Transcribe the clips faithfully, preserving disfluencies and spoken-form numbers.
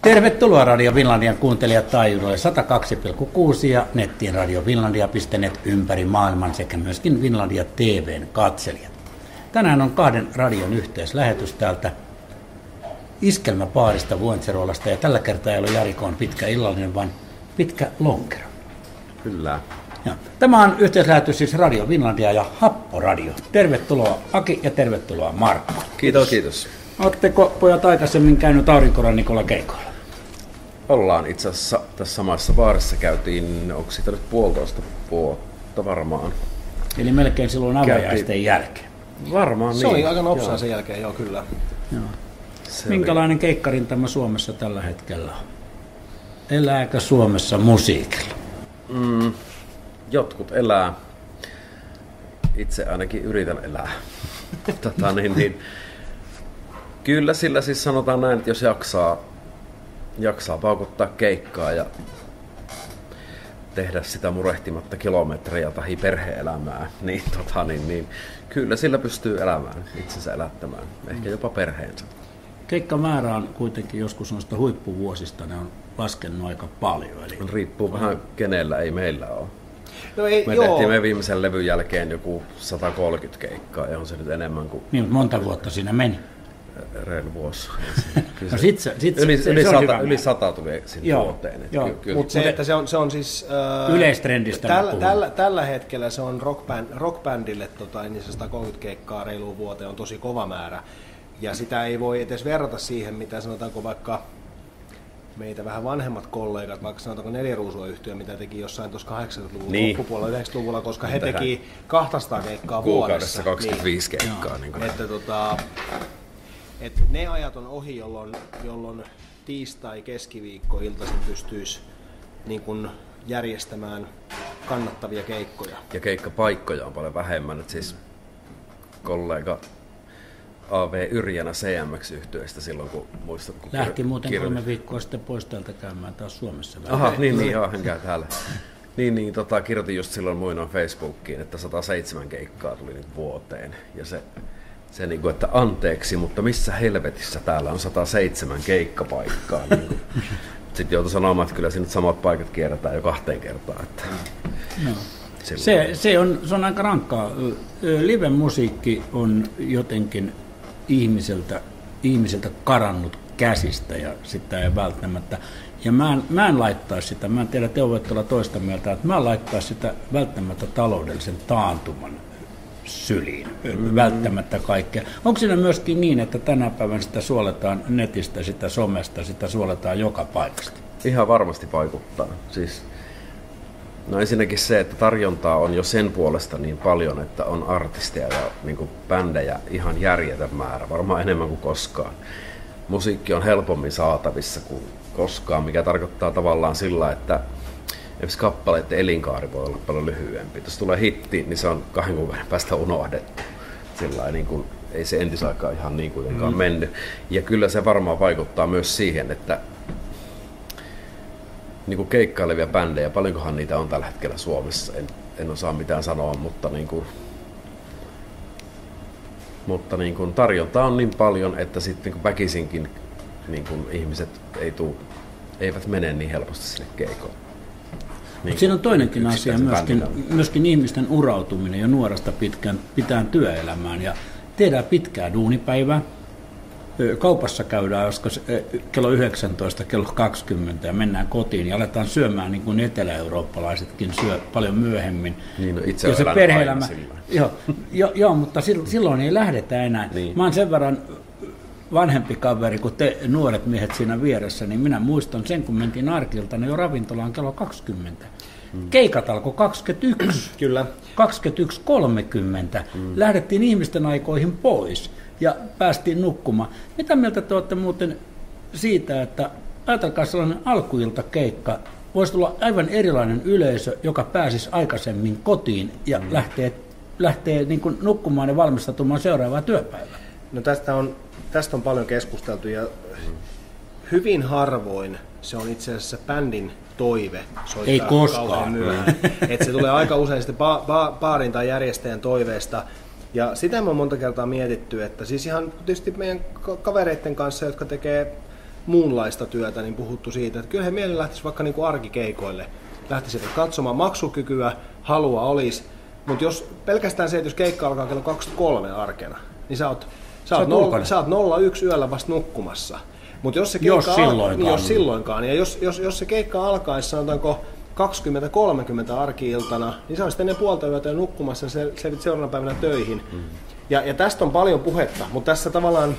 Tervetuloa Radio Finlandian kuuntelijat taajuudelle sata kaksi pilkku kuusi ja nettiin radiofinlandia piste net ympäri maailman sekä myöskin Finlandia T V:n katselijat. Tänään on kahden radion yhteislähetys täältä Iskelmäpaarista Vuontserolasta ja tällä kertaa ei ole Jarikoon pitkä illallinen, vaan pitkä lonkero. Kyllä. Ja tämä on yhteislähetys siis Radio Finlandia ja Happo Radio. Tervetuloa Aki ja tervetuloa Markku. Kiitos, kiitos. Oletteko pojat aikaisemmin käynyt aurinkorannikolla keikoilla? Ollaan itse asiassa tässä samassa baarissa käytiin, onko siitä nyt puolitoista vuotta varmaan. Eli melkein silloin avajaisten jälkeen. Varmaan se niin. Se oli aika nopsaa sen jälkeen, joo kyllä. Joo. Minkälainen keikkarintama Suomessa tällä hetkellä on? Elääkö Suomessa musiikilla? Mm, jotkut elää. Itse ainakin yritän elää. tota, niin, niin. Kyllä sillä siis sanotaan näin, että jos jaksaa, jaksaa paukuttaa keikkaa ja tehdä sitä murehtimatta kilometrejä tai perhe-elämää, niin, tota, niin, niin kyllä sillä pystyy elämään, itsensä elättämään, ehkä jopa perheensä. Keikkamäärä on kuitenkin joskus noista huippuvuosista, ne on laskenut aika paljon. Eli riippuu vähän kenellä, ei meillä ole. No ei, me joo. tehtiin me viimeisen levyn jälkeen joku sata kolmekymmentä keikkaa ja on se nyt enemmän kuin... Niin, monta vuotta siinä meni. Reilu vuosi. No sit se, sit yli, se, yli, se sata, yli sata tuli sinne joo, vuoteen. Joo, mutta se, että se on, se on siis... Äh, yleistrendistä tällä, tällä, tällä hetkellä se on rockband, rockbandille tota, niin se sata kolmekymmentä keikkaa reiluun vuoteen on tosi kova määrä. Ja sitä ei voi edes verrata siihen, mitä sanotaanko vaikka meitä vähän vanhemmat kollegat, vaikka sanotaanko Neliruusua-yhtiö, mitä teki jossain tuossa kahdeksankymmentäluvun niin. loppupuolella yhdeksänkymmentäluvulla, koska he teki kaksisataa keikkaa kuukaudessa vuodessa. kaksikymmentäviisi niin. keikkaa. Niin että, tota, että ne ajat on ohi, jolloin, jolloin tiistai, keskiviikko, iltaisin pystyisi niin kuin järjestämään kannattavia keikkoja. Ja keikkapaikkoja on paljon vähemmän. Että siis kollega A V Yrjänä C M X-yhtyeestä silloin, kun muistat... Kun lähti kir- muuten kir- kolme viikkoa sitten pois täältä käymään taas Suomessa. Aha, niin, niin, joo, hän käy täällä. Niin, niin tota, kirjoitin just silloin muinoin Facebookiin, että sata seitsemän keikkaa tuli nyt vuoteen. Ja se, se niin kuin, että anteeksi, mutta missä helvetissä täällä on sata seitsemän keikkapaikkaa. Niin sitten joutui sanomaan, että kyllä siinä samat paikat kierretään jo kahteen kertaan. Että no. se, se, on, se on aika rankkaa. Live-musiikki on jotenkin ihmiseltä, ihmiseltä karannut käsistä ja sitä ei välttämättä. Ja mä en, mä en laittaisi sitä, mä en tiedä, te voitte olla toista mieltä, että mä en laittaisi sitä välttämättä taloudellisen taantuman syliin, mm-hmm. välttämättä kaikkea. Onko siinä myöskin niin, että tänä päivänä sitä suoletaan netistä, sitä somesta, sitä suoletaan joka paikasta? Ihan varmasti vaikuttaa. Siis, no ensinnäkin se, että tarjontaa on jo sen puolesta niin paljon, että on artisteja ja niin kuin bändejä ihan järjetön määrä, varmaan enemmän kuin koskaan. Musiikki on helpommin saatavissa kuin koskaan, mikä tarkoittaa tavallaan sillä, että esimerkiksi kappaleiden elinkaari voi olla paljon lyhyempi. Jos tulee hitti, niin se on kahden kuukauden päästä unohdettu. Sillä niin kuin, ei se entisaikaan ihan niin kuitenkaan mm. mennyt. Ja kyllä se varmaan vaikuttaa myös siihen, että niin kuin keikkailevia bändejä, paljonkohan niitä on tällä hetkellä Suomessa, en, en osaa mitään sanoa, mutta, niin kuin, mutta niin kuin tarjontaa on niin paljon, että sitten niin väkisinkin niin kuin ihmiset ei tuu, eivät mene niin helposti sinne keikoon. Niin, siinä on toinenkin asia, myöskin, myöskin ihmisten urautuminen jo nuoresta pitkään pitään työelämään ja tehdään pitkää duunipäivää. Kaupassa käydään joskus kello yhdeksäntoista, kello kaksikymmentä ja mennään kotiin ja aletaan syömään niin kuin etelä-eurooppalaisetkin syö paljon myöhemmin. Niin, no itse ja se perhe-elämä, joo, jo, joo, mutta silloin ei lähdetä enää. Niin. Mä oon sen verran vanhempi kaveri kuin te nuoret miehet siinä vieressä, niin minä muistan sen, kun mentiin Arkilta, niin jo ravintolaan kello kaksikymmentä. Hmm. Keikat alkoi kaksikymmentäyksi, Kyllä. kaksikymmentäyksi kolmekymmentä. Hmm. Lähdettiin ihmisten aikoihin pois ja päästiin nukkumaan. Mitä mieltä te olette muuten siitä, että ajatelkaa sellainen alkuiltakeikka, voisi tulla aivan erilainen yleisö, joka pääsisi aikaisemmin kotiin ja hmm. lähtee, lähtee niin kuin nukkumaan ja valmistautumaan seuraavaa työpäivää? No tästä on, tästä on paljon keskusteltu ja hyvin harvoin se on itse asiassa bändin toive soittaa ei koskaan myöhään. Että se tulee aika usein sitten ba- ba- baarin tai järjestäjän toiveesta. Ja sitä me on monta kertaa mietitty, että siis ihan tietysti meidän kavereiden kanssa, jotka tekee muunlaista työtä, niin puhuttu siitä, että kyllä he mielellä lähtisi vaikka niin kuin arkikeikoille, lähtisi katsomaan, maksukykyä, halua olisi, mutta jos pelkästään se, että jos keikka alkaa kello kaksikymmentäkolme arkena, niin sä oot, sä oot, nolla, sä oot nolla yksi yöllä vasta nukkumassa. Mutta jos se keikka jos silloinkaan, al- niin jos silloinkaan, ja jos, jos, jos se keikka alkaisi, sanotaanko kaksikymmentä kolmekymmentä arki-iltana, niin sä olisit ennen puolta yötä nukkumassa ja se, se seuraavana päivänä töihin. Mm. Ja, ja tästä on paljon puhetta, mutta tässä tavallaan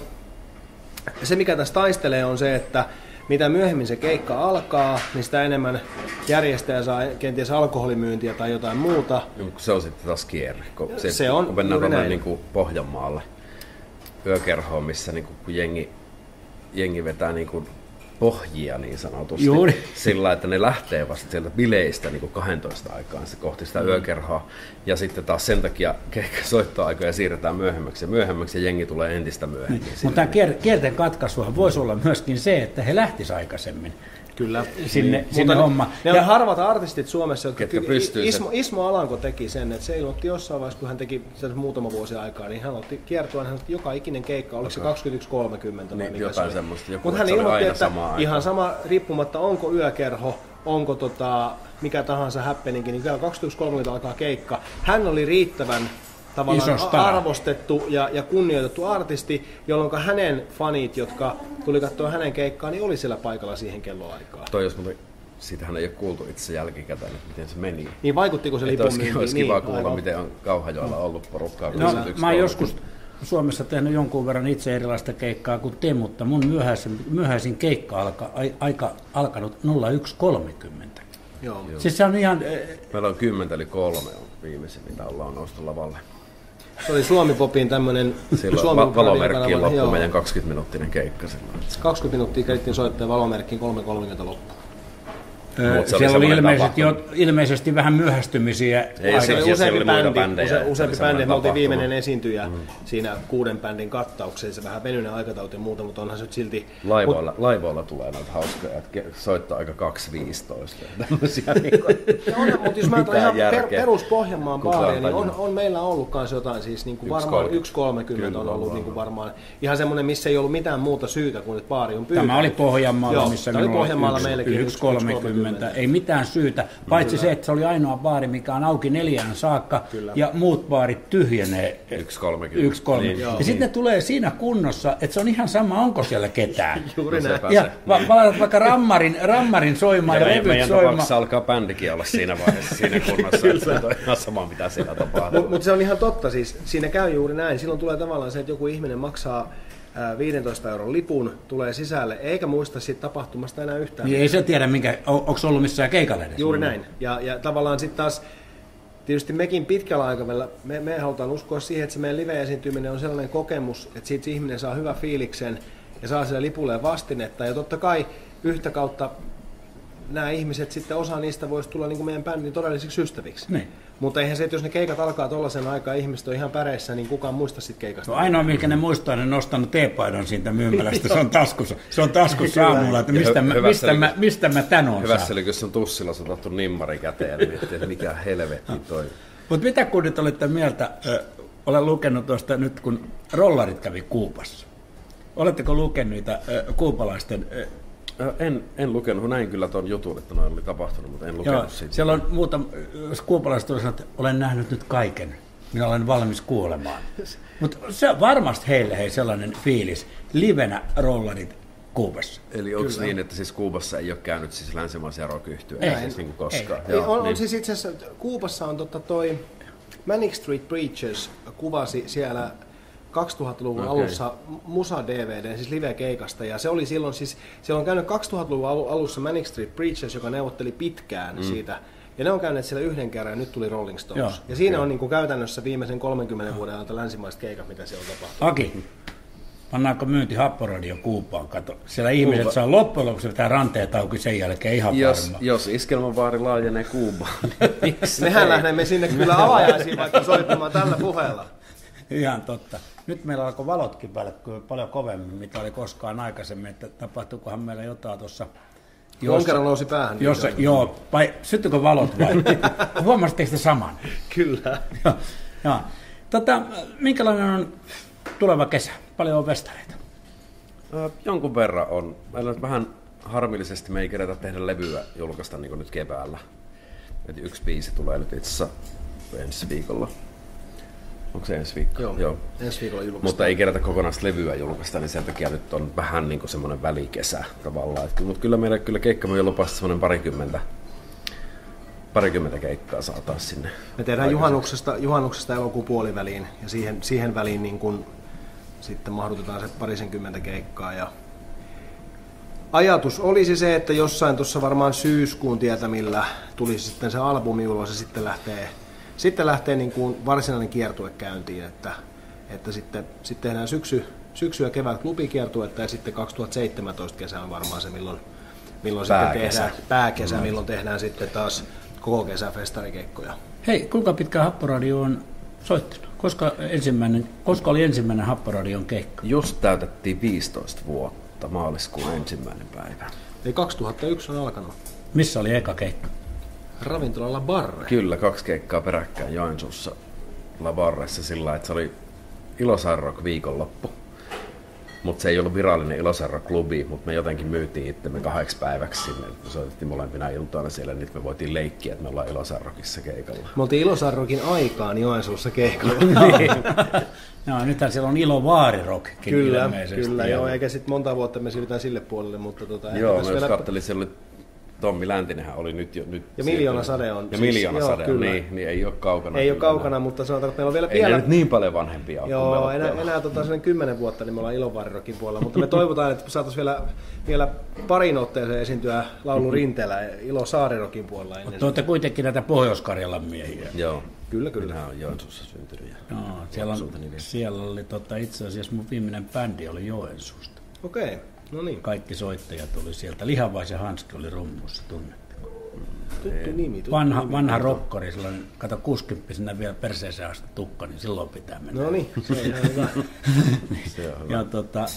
se, mikä tässä taistelee, on se, että mitä myöhemmin se keikka alkaa, niin sitä enemmän järjestäjä saa kenties alkoholimyyntiä tai jotain muuta. Se on sitten taas kierre. Kun se, se on, kun mennään tuonne niin kuin Pohjanmaalle yökerhoon, missä niin kuin, kun jengi, jengi vetää niin kuin pohjia niin sanotusti. Juuri. Sillä, että ne lähtee vasta sieltä bileistä niin kuin kaksitoista aikaan se kohti sitä mm. yökerhoa. Ja sitten taas sen takia soittoaikoja siirretään myöhemmäksi ja myöhemmäksi ja jengi tulee entistä myöhemmin. Mm. Mutta tämä kier- kierteen katkaisuhan voisi olla myöskin se, että he lähtisivät aikaisemmin. Kyllä. Sinne, niin. sinne homma. Ne on ja harvat artistit Suomessa, jotka ketkä pystyy Ismo, Ismo Alanko teki sen, että se ilmoitti jossain vaiheessa, kun hän teki muutama vuosi aikaa, niin hän otti kiertoa, hän otti joka ikinen keikka, oliko se kaksikymmentäyksi kolmekymmentä niin, vai jotain semmoista. Mutta hän ilmoitti, että ihan sama riippumatta onko yökerho, onko tota, mikä tahansa happeninkin, niin vielä kaksikymmentäyksi kolmekymmentä alkaa keikka. Hän oli riittävän tavallaan arvostettu ja, ja kunnioitettu artisti, jolloin hänen fanit, jotka tuli katsoa hänen keikkaan, niin oli siellä paikalla siihen kelloaikaan. Toi jos muuten, siitähän ei ole kuultu itse jälkikäteen, että miten se meni. Niin vaikuttiko se lipun myyntiin? Olisi kiva niin, kuulla, aivan. Miten on Kauhajoella ollut porukkaa. No, mä oon joskus Suomessa tehnyt jonkun verran itse erilaista keikkaa kuin te, mutta mun myöhäisin, myöhäisin keikka alka, aika alkanut nolla yksi kolmekymmentä. Joo. Siis se on ihan... Meillä on kymmentä eli kolme on viimeisin, mitä ollaan noustu lavalle. Se oli Suomi-popin tämmöinen... Silloin va- valomerkkiin loppui joo. meidän kaksikymmentä-minuuttinen keikka. Silloin. kaksikymmentä minuuttia kerittiin soittaa valomerkkiin kolme kolmekymmentä loppuun. Öö, siellä oli ilmeisesti, jo, ilmeisesti vähän myöhästymisiä. Ei, se oli useampi bändi. Use, useampi bändi. Me oltiin viimeinen esiintyjä mm. siinä kuuden bändin kattaukseen. Se vähän venyinen aikatauti ja muuta, mutta onhan se nyt silti... Laivoilla, Mut, laivoilla tulee näitä hauskoja, että soittaa aika kaksi viisitoista. Tämmöisiä niin kuin, mutta jos mä otan ihan per, perus Pohjanmaan baaria, niin on, on meillä ollut kans jotain, siis niin kuin varmaan yksi kolmekymmentä on ollut niin kuin varmaan ihan semmoinen, missä ei ollut mitään muuta syytä kuin että baari on pyytänyt. Tämä oli Pohjanmaalla, joo, missä minulla oli yksi kolmekymmentä. Ei mitään syytä, paitsi Kyllä. se, että se oli ainoa baari, mikä on auki neljään saakka, Kyllä. ja muut baarit tyhjenee yksi kolmekymmentä. Niin, ja niin. sitten ne tulee siinä kunnossa, että se on ihan sama, onko siellä ketään. Juuri näin. Ja va- va- vaikka rammarin, rammarin soimaan ja, ja revyt soimaan. Meidän tapauksessa alkaa bändikin olla siinä vaiheessa siinä kunnossa, että se on ihan sama, mitä siellä tapahtuu. Mutta mut se on ihan totta, siis siinä käy juuri näin. Silloin tulee tavallaan se, että joku ihminen maksaa viisitoista euron lipun, tulee sisälle, eikä muista siitä tapahtumasta enää yhtään. Niin ei se tiedä, minkä, onko ollut missään keikalle edes. Juuri näin. Ja, ja tavallaan sitten taas, tietysti mekin pitkällä aikavälillä, me, me halutaan uskoa siihen, että se meidän live-esiintyminen on sellainen kokemus, että siitä ihminen saa hyvä fiiliksen ja saa sille lipulle vastinetta. Ja totta kai yhtä kautta nämä ihmiset sitten, osa niistä voisi tulla niin kuin meidän bändin todellisiksi ystäviksi. Niin. Mutta eihän se, että jos ne keikat alkaa tollaisen aikaa, ihmiset on ihan päreissä, niin kukaan muista sit keikasta. No ainoa, mikä ne muistaa, ne nostanut teepaidan siitä myymälästä. Se on taskussa, se on taskussa aamulla, että mistä, mä, mistä, mä, mistä mä tän on Hyvässä oli, kun se on tussilla sotattu nimmari käteen, ja miettii, että mikä helvetti toi. Mutta mitä kun nyt olette mieltä, ö, olen lukenut tuosta nyt, kun rollarit kävi Kuupassa. Oletteko lukenut niitä ö, kuupalaisten... Ö, En, en lukenut, näin kyllä tuon jutun, että noin oli tapahtunut, mutta en lukenut Joo, siitä. Siellä on muuta, jos kuupalaiset on sanonut, että olen nähnyt nyt kaiken, minä olen valmis kuolemaan. Mutta se on varmasti heille hei sellainen fiilis, livenä rollarit Kuubassa. Eli onko niin, että siis Kuubassa ei ole käynyt siis länsimaisia rock-yhtyöitä ei, siis niin kuin koskaan? Ei. Joo, on, niin. on siis itse asiassa, Kuubassa on totta toi Manic Street Preachers kuvasi siellä kaksituhattaluvun okay. alussa Musa-D V D, siis live-keikasta, ja se oli silloin siis, siellä on käynyt kaksituhattaluvun alussa Manic Street Preachers, joka neuvotteli pitkään mm. siitä, ja ne on käyneet siellä yhden kerran, ja nyt tuli Rolling Stones. Joo. Ja siinä Joo. on niin kuin käytännössä viimeisen kolmenkymmenen vuoden ajalta länsimaiset keikat, mitä siellä on tapahtunut. Aki, pannaanko myynti Happoradio Kuupaan? Kato, siellä ihmiset Kuuba. saa loppujen lopuksi vetää ranteet auki sen jälkeen ihan jos, varma. Jos Iskelmävaari laajenee Kuubaan, niin mehän lähdemme sinne kyllä avajaisiin vaikka soittamaan tällä puheella. Ihan totta. Nyt meillä alkoi valotkin välkkyä paljon kovemmin, mitä oli koskaan aikaisemmin, että tapahtuikohan meillä jotain tuossa... Lonkero nousi päähän. Jossa, joo, vai syttykö valot vai? Huomasitteko te saman? Kyllä. Joo, joo. Tota, minkälainen on tuleva kesä? Paljon on festareita. Äh, jonkun verran on. Meillä on vähän harmillisesti me ei kerätä tehdä levyä julkaista niin kuin nyt keväällä. Et yksi biisi tulee nyt itse asiassa ensi viikolla. Onko se ensi viikko? Joo, Joo. ensi viikolla julkaista. Mutta ei kerätä kokonaista levyä julkaista, niin sen takia nyt on vähän niin kuin semmoinen välikesä tavallaan. Mutta kyllä meillä kyllä keikkamyö lupasta semmoinen parikymmentä, parikymmentä keikkaa saataisiin sinne. Me tehdään juhannuksesta, juhannuksesta elokuun puoliväliin ja siihen, siihen väliin niin kun sitten mahdutetaan se parisenkymmentä keikkaa. Ja ajatus olisi se, että jossain tuossa varmaan syyskuun tietämillä tulisi sitten se albumi, jolloin se sitten lähtee, sitten lähtee niin kuin varsinainen kiertue käyntiin, että, että sitten, sitten tehdään syksy, syksy ja kevät klubikiertuetta ja sitten kaksituhattaseitsemäntoista kesä on varmaan se, milloin, milloin sitten tehdään pääkesä, milloin tehdään sitten taas koko kesä festarikeikkoja. Hei, kuinka pitkä Happoradio on soittanut? Koska, ensimmäinen, koska oli ensimmäinen Happoradion keikka? Just täytettiin viisitoista vuotta, maaliskuun ensimmäinen päivä. Eli kaksituhattayksi on alkanut. Missä oli eka keikka? Ravintola La Barre. Kyllä, kaksi keikkaa peräkkäin Joensuussa La Barressa sillä, että se oli Ilosaari Rock viikonloppu. Mutta se ei ollut virallinen Ilosaari Rock-klubi, mutta me jotenkin myytiin itsemme kahdeksi päiväksi sinne. Me soitettiin molempina iltoina siellä, niin me voitiin leikkiä, että me ollaan Ilosaari Rockissa keikalla. Me oltiin Ilosaari Rockin aikaan Joensuussa keikalla. Niin. No, nythän siellä on Ilovaari Rockkin kyllä, ilmeisesti. Kyllä, joo, eikä sitten monta vuotta me siirrytään sille puolelle, mutta tota... Joo, mä vielä... kattelin, siellä oli Tommi Läntinenhän oli nyt jo... Nyt ja Miljoona Sade on. Ja Miljoona Sade on, niin, niin ei ole kaukana. Ei ole kaukana, mutta sanotaan, että meillä on vielä... Ei vielä... nyt niin paljon vanhempia ole. Joo, enää, enää tota, kymmenen vuotta, niin me ollaan Ilovaari Rockin puolella, mutta me toivotaan, että saataisiin vielä, vielä parin otteeseen esiintyä laulu Rinteellä Ilosaari Rockin puolella. Mutta olette kuitenkin näitä Pohjois-Karjalan miehiä. Joo. Kyllä, kyllä. Minä olen Joensuussa syntynyt. No, siellä, on, siellä oli tota, itse asiassa mun viimeinen bändi oli Joensuusta. Okei, okay. No niin. Kaikki soittajat oli sieltä. Lihavaisen Hanski oli rummussa, tunnettu. Tuttu nimi. Tuttu vanha nimi. vanha rokkari, sellainen, kato kuusikymppisenä vielä perseeseen asti tukka, niin silloin pitää mennä. No niin, se on hyvä. Se on hyvä. Ja tota,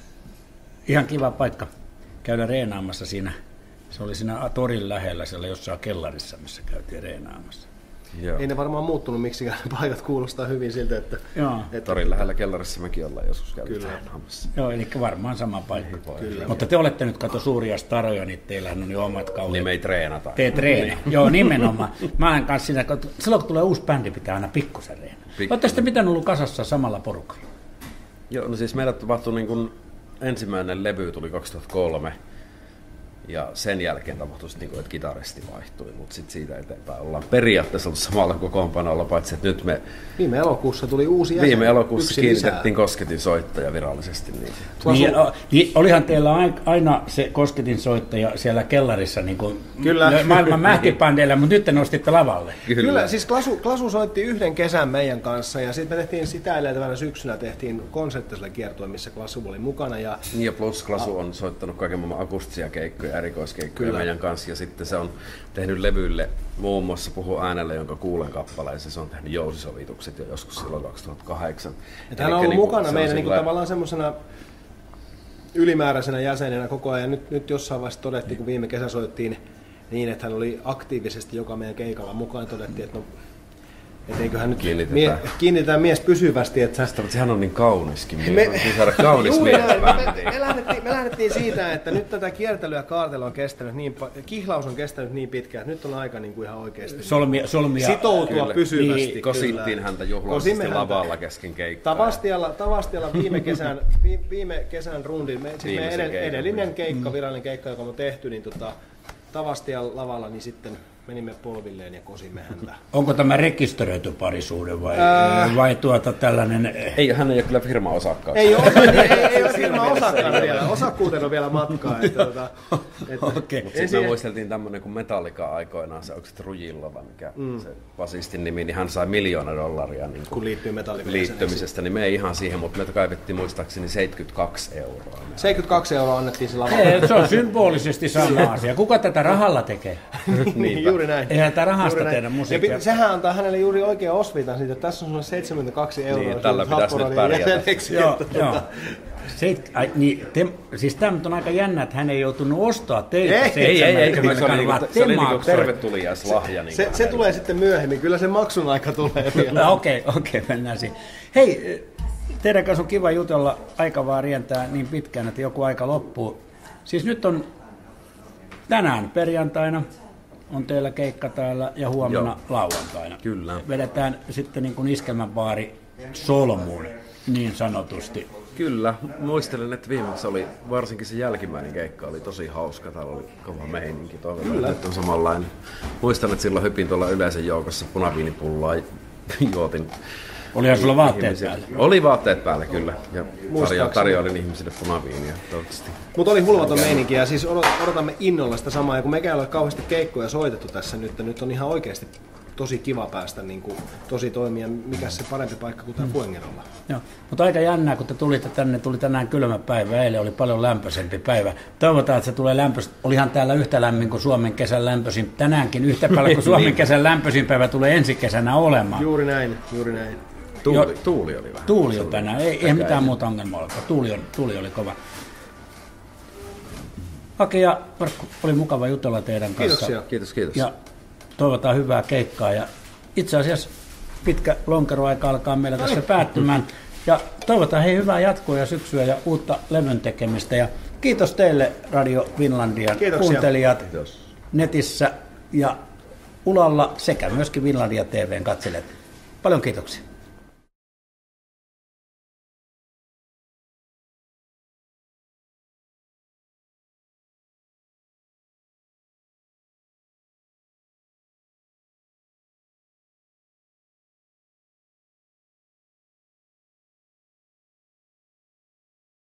ihan kiva paikka käydä reenaamassa siinä. Se oli siinä torin lähellä, siellä jossain kellarissa, missä käytiin reenaamassa. Joo. Ei ne varmaan muuttunut miksikään, ne paikat kuulostaa hyvin siltä, että... Joo. että torin lähellä kellarissa mekin ollaan joskus käynyt reenaamassa. Joo, eli varmaan sama paikka. Kyllä. Mutta te olette nyt kato suuria staroja, niin teillähän on jo omat kauheat. Niin me ei treenata. Te treena. Joo, nimenomaan. Mä olen kanssa siinä, silloin kun tulee uusi bändi, pitää aina pikkusen reena. Olette sitten pitänyt ollut kasassa samalla porukalla? Joo, no siis meillä tapahtui niin kuin ensimmäinen levy tuli kaksituhattakolme. Ja sen jälkeen tapahtui, niin että kitaristi vaihtui, mutta sitten siitä eteenpäin ollaan periaatteessa ollut samalla kokoonpanolla, paitsi että nyt me... Viime elokuussa tuli uusi jäsen. Viime elokuussa kiinnitettiin Kosketin soittaja virallisesti. Niin. Niin, niin, olihan teillä aina se Kosketin soittaja siellä kellarissa niin kuin Kyllä. maailman mähkipändeillä, mutta nyt te nostitte lavalle. Kyllä, Kyllä siis Klasu, Klasu soitti yhden kesän meidän kanssa ja sitten me tehtiin sitä edeltävänä syksynä tehtiin konserttiselle kiertue, missä Klasu oli mukana. Ja, ja plus Klasu on soittanut kaiken maailman akustisia keikkoja, erikoiskeikkoja Kyllä. meidän kanssa ja sitten se on tehnyt levyille muun muassa Puhu äänellä, jonka kuulen kappaleeseen, se on tehnyt jousisovitukset jo joskus silloin kaksituhattakahdeksan. Että hän on ollut niin mukana meidän niin kuin tavallaan semmoisena ylimääräisenä jäsenenä koko ajan. Nyt, nyt jossain vaiheessa todettiin, kun viime kesä soittiin niin, että hän oli aktiivisesti joka meidän keikalla mukaan, todettiin, että no, et eiköhän nyt kiinnitetään. Mie- kiinnitetään mies pysyvästi. Että Tästä, mutta sehän on niin kauniskin mies. Me, saada kaunis mies me, me, lähdettiin, me lähdettiin siitä, että nyt tätä kiertelyä ja kaartelua on kestänyt niin kihlaus on kestänyt niin pitkään, että nyt on aika niin kuin ihan oikeasti solmia, solmia, sitoutua kyllä. pysyvästi. Niin, kosittiin häntä juhlallisesti lavalla kesken keikkaa. Tavastialla, Tavastialla viime kesän, viime kesän rundin, me, siis me edell, edellinen keikka, virallinen keikka, joka on tehty, niin tota, Tavastialla lavalla, niin sitten menimme polvilleen ja kosimme häntä. Onko tämä rekisteröity parisuhde vai, Ää... vai tuota tällainen... Ei, hän ei ole kyllä firma osakkaan. Ei ole, ei, ei, ei ole firma osakkaan vielä. Osakkuuteen on vielä matkaa. Että, että, että, okay. Mutta sitten me muisteltiin tämmöinen kuin Metallica aikoinaan, se onko se Trujillo vai mikä mm. se basistin nimi, niin hän sai miljoona dollaria niin kun liittyy Metallica liittymisestä, niin me ei ihan siihen, mutta me kaivettiin muistaakseni seitsemänkymmentäkaksi euroa. seitsemänkymmentäkaksi euroa annettiin se lavalla. Se on symbolisesti sama asia. Kuka tätä rahalla tekee? Niin, juuri näin. Eihän tämä rahasta tehdä musiikkia. Ja sehän antaa hänelle juuri oikea osviitan siitä, että tässä on seitsemänkymmentäkaksi euroa. Niin, tällä pitäisi nyt pärjätä. Joo, joo. Seit, ai, niin, te, siis tämä on aika jännä, että hän ei joutunut ostaa teiltä ei, ei, ei, ei, se oli, niinku, se oli niinku tervetuliaislahja. Niin se, se tulee sitten myöhemmin, kyllä se maksun aika tulee vielä. No, okei, okay, okei, okay, mennään siihen. Hei, teidän kanssa on kiva jutella, aika vaan rientää niin pitkään, että joku aika loppuu. Siis nyt on tänään perjantaina, on teillä keikka täällä ja huomenna Joo. lauantaina. Kyllä. Vedetään sitten niin kuin iskelmäbaari solmuun niin sanotusti. Kyllä. Muistelen, että viimeksi oli, varsinkin se jälkimmäinen keikka oli tosi hauska. Täällä oli kova meininki. Toivottavasti että on samanlainen. Muistan, että silloin hypin tuolla yleisön joukossa punaviinipulloa juotin. Olihan sulla vaatteet päällä? Oli vaatteet päällä, kyllä. Ja tarjo- tarjoilin ihmisille punaviiniä, toivottavasti. Mutta oli hulvaton meininki ja siis odotamme innolla sitä samaa. Ja kun mekään ei ole kauheasti keikkoja soitettu tässä nyt, nyt on ihan oikeasti tosi kiva päästä niin kuin, tosi toimia. Mikä se parempi paikka kuin tämä Fuengirola. Joo, mutta aika jännää, kun te tulitte tänne, tuli tänään kylmä päivä, eilen oli paljon lämpöisempi päivä. Toivotaan, että se tulee lämpöistä. Olihan täällä yhtä lämmin kuin Suomen kesän lämpöisin. Tänäänkin yhtä paljon kuin Suomen kesän lämpöisin päivä tulee ensi kesänä olemaan. Juuri näin, juuri näin. Tuuli, jo, tuuli oli vähän. Tuuli on tänään, ei, ei mitään muuta ongelmaa ole. Tuuli, on, tuuli oli kova. Ake ja Markku, oli mukava jutella teidän kanssa. Kiitoksia. Kiitos, kiitos. Ja toivotaan hyvää keikkaa. Ja itse asiassa pitkä lonkeroaika alkaa meillä tässä päättymään. Ja toivotaan hei hyvää jatkoa ja syksyä ja uutta levyn tekemistä. Ja kiitos teille Radio Finlandian Kiitoksia. kuuntelijat Kiitos. netissä ja Ulalla sekä myöskin Finlandia T V:n katselijat. Paljon kiitoksia.